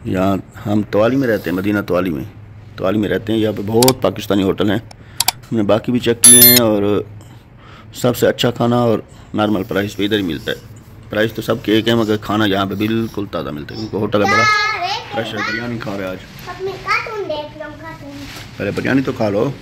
यहाँ हम तवाली में रहते हैं, मदीना तवाली में रहते हैं। यहाँ पे बहुत पाकिस्तानी होटल हैं, हमने बाकी भी चेक किए हैं और सबसे अच्छा खाना और नॉर्मल प्राइस पे इधर ही मिलता है। प्राइस तो सबके एक है मगर खाना यहाँ पे बिल्कुल ताज़ा मिलता है, क्योंकि होटल है बड़ा फ्रेश है। बिरयानी खा रहे हैं आज, पहले बिरयानी तो खा लो।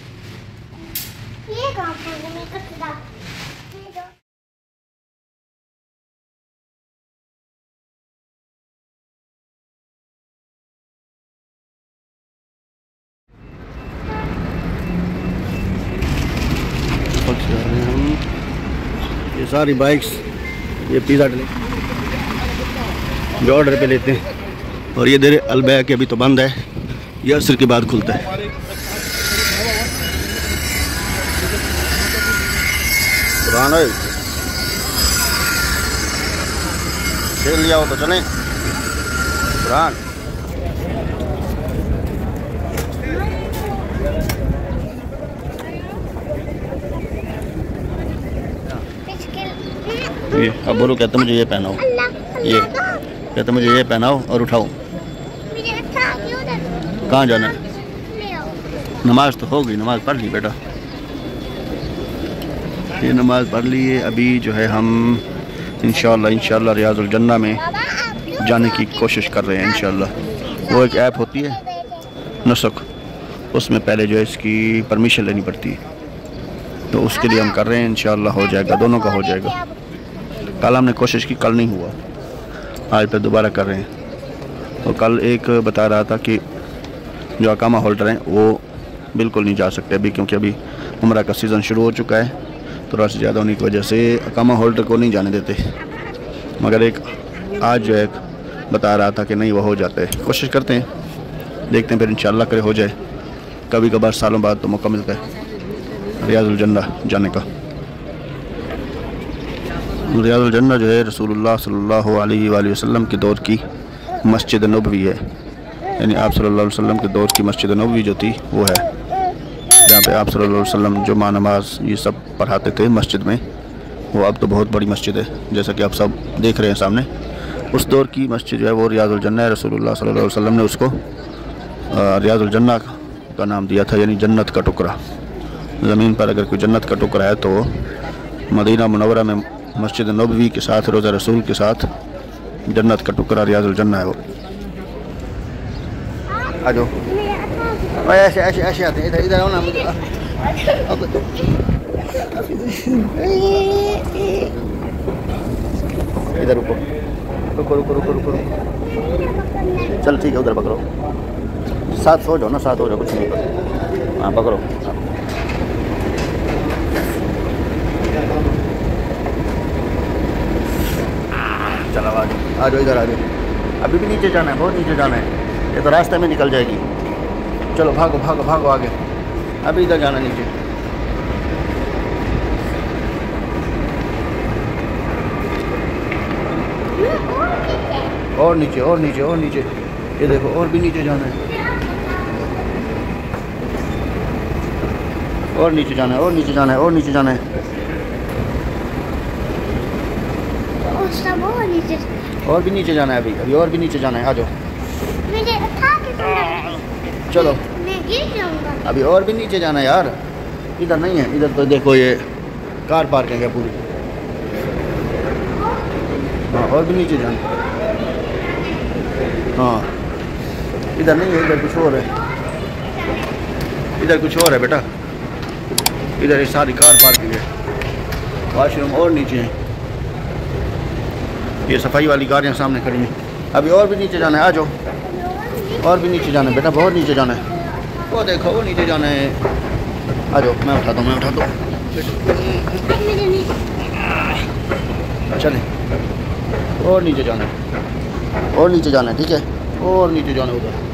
ये सारी बाइक्स ये पिज़्ज़ा जो ऑर्डर पे लेते हैं, और ये देर अलबैक अभी तो बंद है, ये असर के बाद खुलता है। पुराना खेल लिया हो तो चलें पुरान। ये अब बोलो, कहते मुझे ये पहनाओ, ये कहते मुझे ये पहनाओ और उठाओ। कहाँ जाना है? नमाज तो हो गई, नमाज पढ़ ली बेटा, ये नमाज पढ़ ली है। अभी जो है हम इंशाल्लाह रियाजुल जन्ना में जाने की कोशिश कर रहे हैं इंशाल्लाह। वो एक ऐप होती है नसक, उसमें पहले जो है इसकी परमिशन लेनी पड़ती है, तो उसके लिए हम कर रहे हैं। इंशाल्लाह हो जाएगा, दोनों का हो जाएगा। कल हमने कोशिश की, कल नहीं हुआ, आज फिर दोबारा कर रहे हैं। और कल एक बता रहा था कि जो अकामा होल्डर हैं वो बिल्कुल नहीं जा सकते अभी, क्योंकि अभी उम्रा का सीज़न शुरू हो चुका है, तो रश ज़्यादा होने की वजह से अकामा होल्डर को नहीं जाने देते। मगर एक आज जो एक बता रहा था कि नहीं वो हो जाता है। कोशिश करते हैं, देखते हैं फिर इंशाल्लाह करे हो जाए। कभी कभार सालों बाद तो मौका मिलता है रियाजुल जन्ना जाने का। रियाजुल जन्ना जो है रसूलुल्लाह सल्लल्लाहु अलैहि वसल्लम के दौर की मस्जिद नबवी है, यानी आप सल्लल्लाहु अलैहि वसल्लम के दौर की मस्जिद नबवी जो थी वो है, जहाँ पे आप सल्लल्लाहु अलैहि वसल्लम जुम्मा नमाज ये सब पढ़ाते थे मस्जिद में। वो अब तो बहुत बड़ी मस्जिद है, जैसा कि आप सब देख रहे हैं सामने। उस दौर की मस्जिद जो है वो रियाजुल जन्ना है। रसूलुल्लाह सल्लल्लाहु अलैहि वसल्लम ने उसको रियाजुल जन्ना का नाम दिया था, यानी जन्नत का टुकड़ा। ज़मीन पर अगर कोई जन्नत का टुकड़ा है तो मदीना मुनव्वरा में मस्जिद नबवी के साथ, रोज़ा रसूल के साथ जन्नत का टुकड़ा रियाजुल जन्ना है वो। आ जाओ, ऐसे ऐसे ऐसे आते हैं, इधर इधर आओ ना। इधर रुको रुको रुको रुको रुको, चल ठीक है, उधर पकड़ो, साथ सो जाओ ना, साथ हो जाओ, कुछ नहीं पकड़ो। हाँ पकड़ो, चलो आ जाओ इधर आ जाओ। अभी भी नीचे जाना है, बहुत नीचे जाना है, ये तो रास्ते में निकल जाएगी। चलो भागो भागो भागो आगे, अभी इधर जाना नीचे। और नीचे और नीचे और नीचे, ये देखो और भी नीचे जाना है, और नीचे जाना है, और नीचे जाना है, और नीचे जाना है, और भी नीचे जाना है। अभी अभी और भी नीचे जाना है, आ जाओ। चलो अभी और भी नीचे जाना है यार, इधर नहीं है, इधर तो देखो ये कार पार्किंग है पूरी। हाँ और भी नीचे जाना, हाँ इधर नहीं है, इधर कुछ और है, इधर कुछ और है बेटा, इधर ये सारी कार पार्किंग है, वॉशरूम और नीचे है, ये सफाई वाली गाड़ियाँ सामने खड़ी हैं। अभी और भी नीचे जाना है, आ जाओ, और भी नीचे जाना है बेटा, बहुत नीचे जाना है, वो देखो वो नीचे जाना है, आ जाओ, मैं उठाता हूँ, मैं उठाता हूँ, चलें, और नीचे जाना है, और नीचे जाना है, ठीक है, और नीचे जाना है उधर।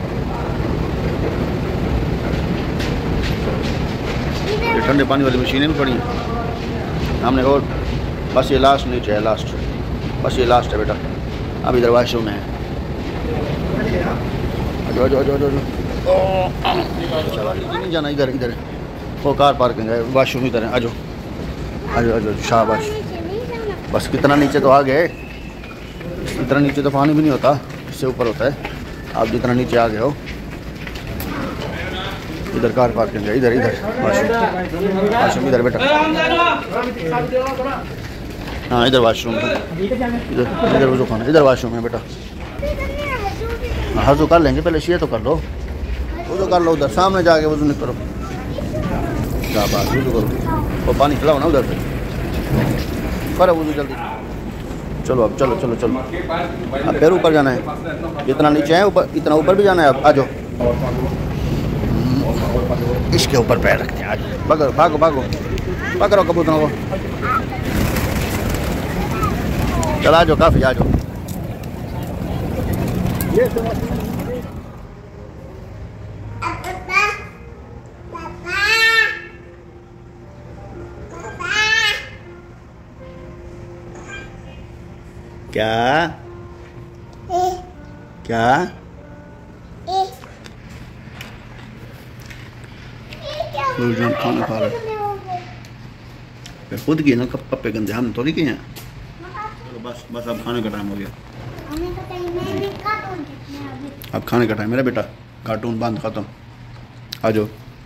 ये ठंडे पानी वाली मशीनें भी पड़ी हैं हमने, और बस ये लास्ट नीचे है, लास्ट, बस ये लास्ट है बेटा। अब इधर वॉशरूम है, जो जो जो जो नहीं जाना, इधर इधर वो कार पार्किंग है, वॉशरूम इधर है, आ जाओ आ जाओ आ जाओ, शाबाश। बस कितना नीचे तो आ गए, इतना नीचे तो पानी भी नहीं होता, इससे ऊपर होता है। आप जितना नीचे आ गए हो, इधर कार पार्किंग है, इधर इधर वाशरूम इधर बेटा। हाँ इधर वाशरूम है, इधर इधर वजू खाना, इधर वाशरूम है बेटा। वजू कर लेंगे, पहले ये तो कर लो, वजू कर लो, उधर सामने जाके वजू नहीं करो, क्या बात, वजू करो, वो पानी खिलाओ ना उधर से, करो वजू जल्दी। चलो अब चलो चलो चलो, अब पैर ऊपर जाना है, जितना नीचे है ऊपर, इतना ऊपर भी जाना है। अब आ जाओ, इसके ऊपर पैर रखते हैं, आज भागो भागो भागो, पकड़ो कबूतरों को, चला आ जाओ, काफ़ी आ जाओ। क्या क्या खाना खा रहे खुद की ना, पप्पे गंदे, हम तो नहीं किए हैं। चलो बस बस, अब खाने का टाइम हो गया, अब खाने का टाइम मेरा बेटा, कार्टून बंद, खत्म, आ जाओ।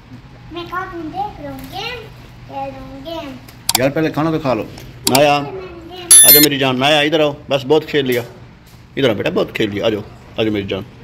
यार पहले खाना तो खा लो। नाया आ जाओ मेरी जान, नाया इधर आओ, बस बहुत खेल लिया, इधर आओ बेटा, बहुत खेल लिया, आ जाओ आ जाओ मेरी जान।